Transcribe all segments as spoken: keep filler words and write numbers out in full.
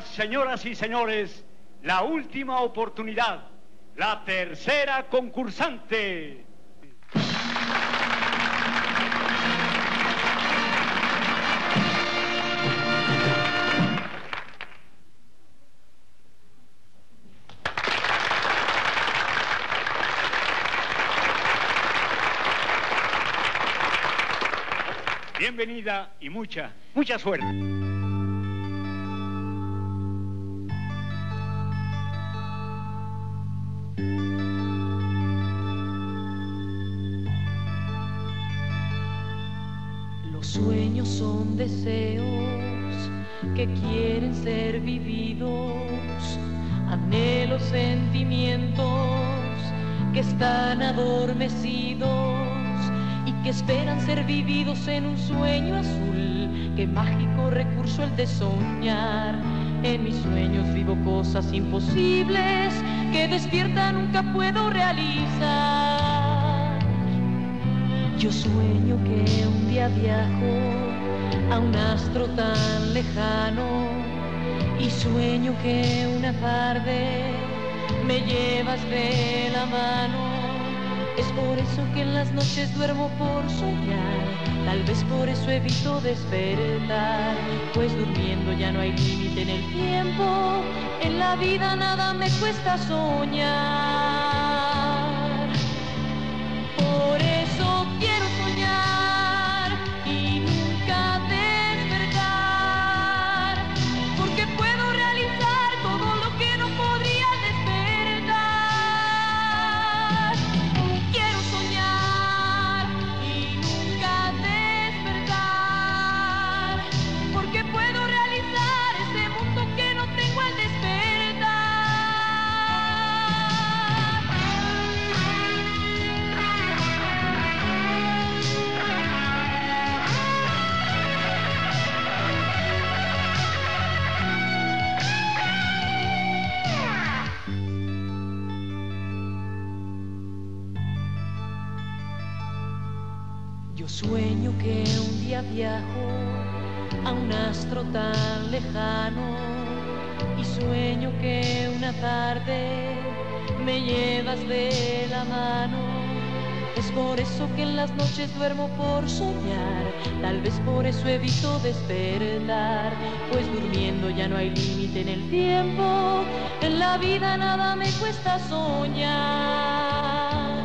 señoras y señores, la última oportunidad, la tercera concursante. Bienvenida y mucha, mucha suerte. Los sueños son deseos que quieren ser vividos, anhelos, sentimientos que están adormecidos y que esperan ser vividos en un sueño azul. Qué mágico recurso el de soñar. En mis sueños vivo cosas imposibles que despierta nunca puedo realizar. Yo sueño que un día viajo a un astro tan lejano y sueño que una tarde me llevas de la mano. Es por eso que en las noches duermo por soñar, tal vez por eso evito despertar, pues durmiendo ya no hay límite en el tiempo, en la vida nada me cuesta soñar. Por eso quiero soñar y nunca despertar, porque puedo realizar todo lo que no podría despertar. Quiero soñar y nunca despertar, porque puedo realizar ese mundo que no tengo al despertar. Yo sueño que un día viajo a un astro tan lejano y sueño que una tarde me llevas de la mano. Es por eso que en las noches duermo por soñar, tal vez por eso evito despertar, pues durmiendo ya no hay límite en el tiempo, en la vida nada me cuesta soñar.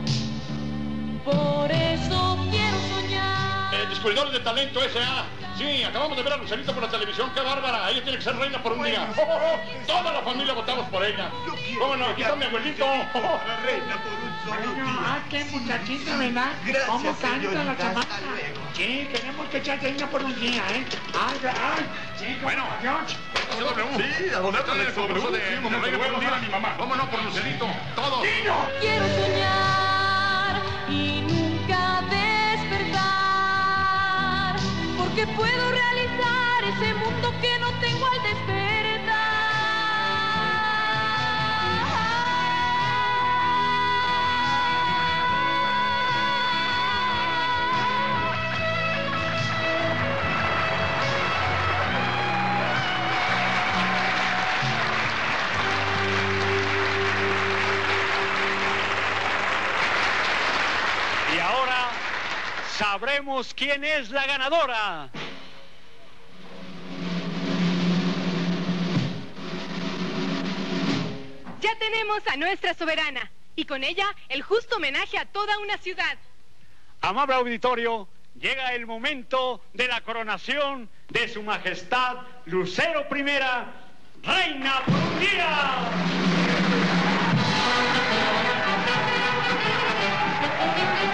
Por eso quiero soñar. Eh, Descubridores de Talento S A Sí, acabamos de ver a Lucerito por la televisión. ¡Qué bárbara! Ella tiene que ser reina por un día. Oh, oh, oh. Toda la familia votamos por ella. ¿Cómo no? Aquí está mi abuelito. Reina por un solo día. Ah, qué muchachita, ¿verdad? Gracias, ¿Cómo canta la chamaca? hasta luego. Sí, tenemos que echar reina por un día, ¿eh? Ay, ay, sí, Bueno. Dios. Sí, a don Neto le sobró de reina por un día a mi mamá. Vámonos por Lucerito. Todos. Quiero soñar y nunca despertar, porque puedo realizar ese mundo que no tengo al Y ahora sabremos quién es la ganadora. Ya tenemos a nuestra soberana y con ella el justo homenaje a toda una ciudad. Amable auditorio, llega el momento de la coronación de su majestad Lucero Primera, reina por un día.